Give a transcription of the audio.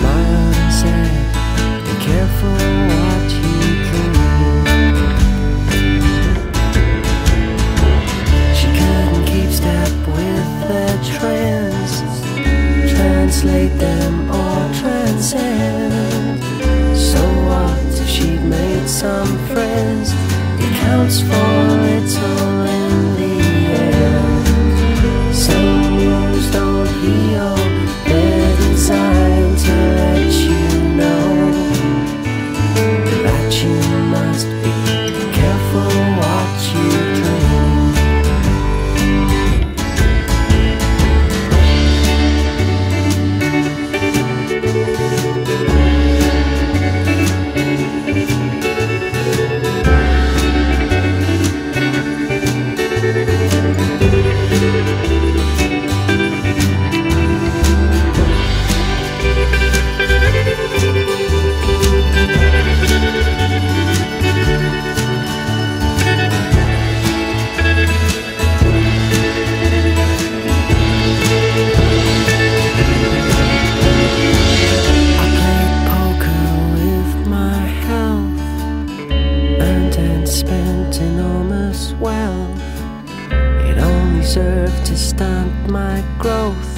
smiled and said, be careful what you dream. She couldn't keep step with their trends, translate them or transcend. So what if she'd made some friends? It counts for little in the end. Some wounds don't heal, they're designed to let you know that you must be careful what you dream. Spent enormous wealth, it only served to stunt my growth.